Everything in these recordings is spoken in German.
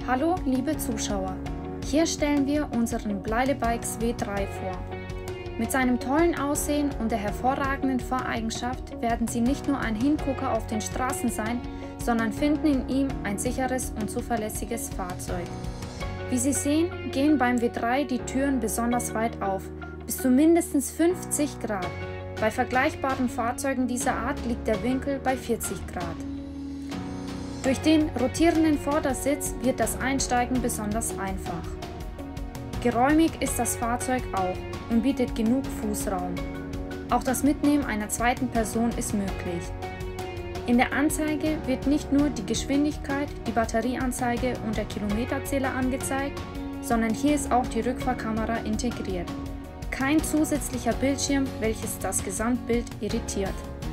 Hallo liebe Zuschauer, hier stellen wir unseren Blaile Bikes W3 vor. Mit seinem tollen Aussehen und der hervorragenden Fahreigenschaft werden Sie nicht nur ein Hingucker auf den Straßen sein, sondern finden in ihm ein sicheres und zuverlässiges Fahrzeug. Wie Sie sehen, gehen beim W3 die Türen besonders weit auf, bis zu mindestens 50 Grad. Bei vergleichbaren Fahrzeugen dieser Art liegt der Winkel bei 40 Grad. Durch den rotierenden Vordersitz wird das Einsteigen besonders einfach. Geräumig ist das Fahrzeug auch und bietet genug Fußraum. Auch das Mitnehmen einer zweiten Person ist möglich. In der Anzeige wird nicht nur die Geschwindigkeit, die Batterieanzeige und der Kilometerzähler angezeigt, sondern hier ist auch die Rückfahrkamera integriert. Kein zusätzlicher Bildschirm, welches das Gesamtbild irritiert.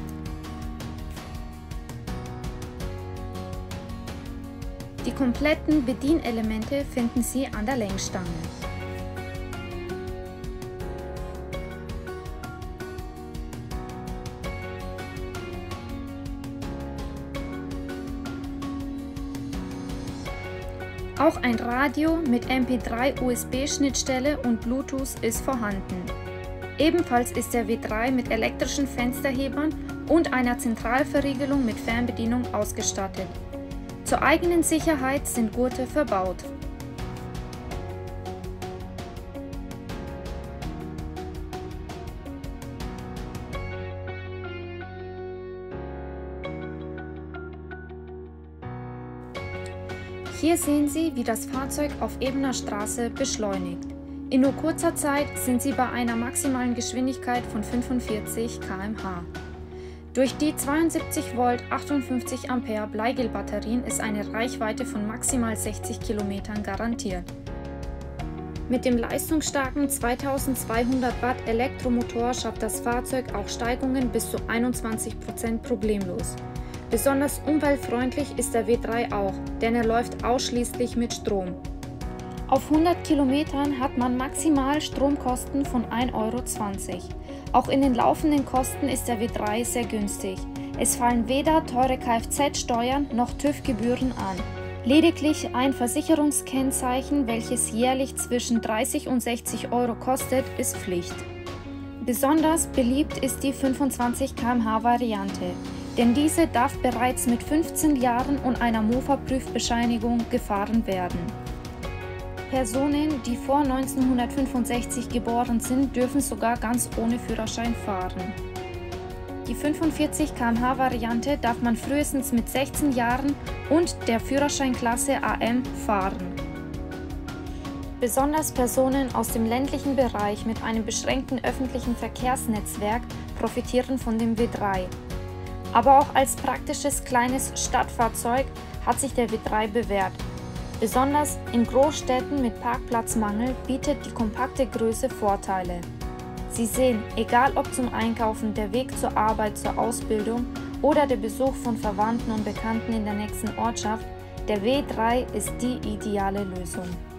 Die kompletten Bedienelemente finden Sie an der Lenkstange. Auch ein Radio mit MP3 USB-Schnittstelle und Bluetooth ist vorhanden. Ebenfalls ist der W3 mit elektrischen Fensterhebern und einer Zentralverriegelung mit Fernbedienung ausgestattet. Zur eigenen Sicherheit sind Gurte verbaut. Hier sehen Sie, wie das Fahrzeug auf ebener Straße beschleunigt. In nur kurzer Zeit sind Sie bei einer maximalen Geschwindigkeit von 45 km/h. Durch die 72 Volt 58 Ampere Bleigel-Batterien ist eine Reichweite von maximal 60 Kilometern garantiert. Mit dem leistungsstarken 2200 Watt Elektromotor schafft das Fahrzeug auch Steigungen bis zu 21% problemlos. Besonders umweltfreundlich ist der W3 auch, denn er läuft ausschließlich mit Strom. Auf 100 Kilometern hat man maximal Stromkosten von 1,20 €. Auch in den laufenden Kosten ist der W3 sehr günstig. Es fallen weder teure Kfz-Steuern noch TÜV-Gebühren an. Lediglich ein Versicherungskennzeichen, welches jährlich zwischen 30 und 60 € kostet, ist Pflicht. Besonders beliebt ist die 25 km/h Variante, denn diese darf bereits mit 15 Jahren und einer Mofa-Prüfbescheinigung gefahren werden. Personen, die vor 1965 geboren sind, dürfen sogar ganz ohne Führerschein fahren. Die 45 km/h Variante darf man frühestens mit 16 Jahren und der Führerscheinklasse AM fahren. Besonders Personen aus dem ländlichen Bereich mit einem beschränkten öffentlichen Verkehrsnetzwerk profitieren von dem W3. Aber auch als praktisches kleines Stadtfahrzeug hat sich der W3 bewährt. Besonders in Großstädten mit Parkplatzmangel bietet die kompakte Größe Vorteile. Sie sehen, egal ob zum Einkaufen, der Weg zur Arbeit, zur Ausbildung oder der Besuch von Verwandten und Bekannten in der nächsten Ortschaft, der W3 ist die ideale Lösung.